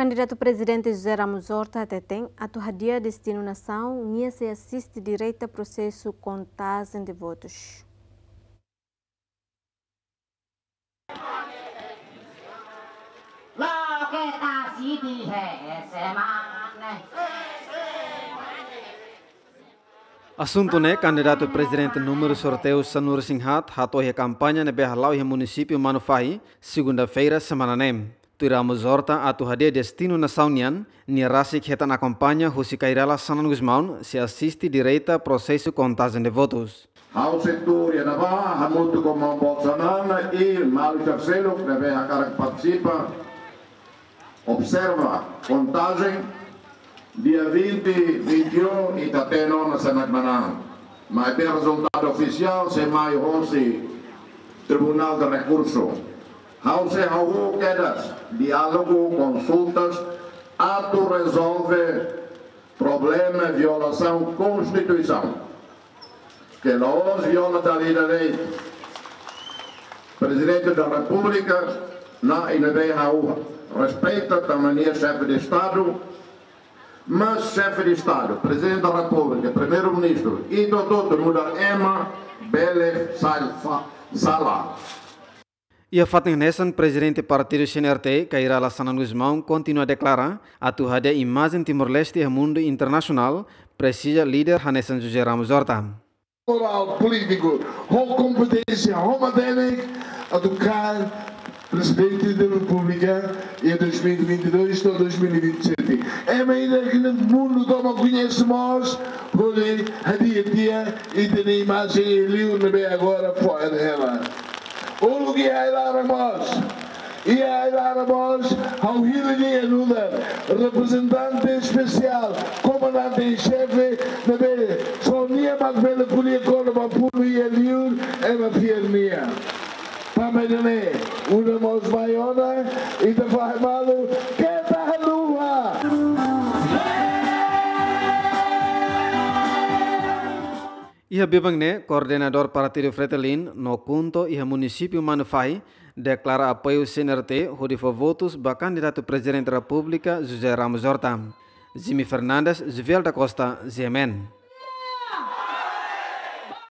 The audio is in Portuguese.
Candidato presidente José Ramos Horta tem a hadia Destino Nação nia se assiste direito a processo contagem de votos. Assunto né candidato presidente número sorteio Sanur Singhat hato a campanha ne Berlau e município Manufai segunda-feira semana nem. Ramos Horta atu hadia Destino Nação nian ni rasik hetan acompanha Husikairala Sanan Guzmão se assiste direita processo contagem de votos. Ao setor e nava hamutu como Bolsonaro e Mário Terceiro que deve a participa observa contagem dia 20, 21 e até na semana manhã. Mas tem resultado oficial se mai hoje Tribunal de Recurso. Hause hau quedas, diálogo, consultas, ato resolve problema, violação Constituição. Que nós viola da lei. Presidente da República, na INB hau respeita também chefe de Estado, mas chefe de Estado, Presidente da República, Primeiro-Ministro e todo muda Emma Bele Sala. E a Fatih Nessan, presidente do partido CNRT, Kairala Sanan Guzmão, continua a declarar a a imagem Timor-Leste e mundo internacional precisa líder Hanessan José Ramos Horta. Moral político, com competência, a educar presidente da República em 2022 ou 2027. É uma ideia que no mundo toma conhecemos, porque a dia e tem a imagem e livro bem agora fora dela. O que é lá Ramos? E é lá Ramos, ao Rio de Janeiro, representante especial, comandante em chefe, Sonia Macbela Culia Corba Puro e Eliur, é uma fiernia. Pamadane, uma mos maiona, e da Fahimalo, que tá a lua! Iha Bibangne, coordenador partido Fretilin, no Punto e município Manufai, declara apoio CNRT, onde foi votos para candidato presidente da República, José Ramos Horta. Jimmy Fernandes, Zuvel da Costa, ZMN.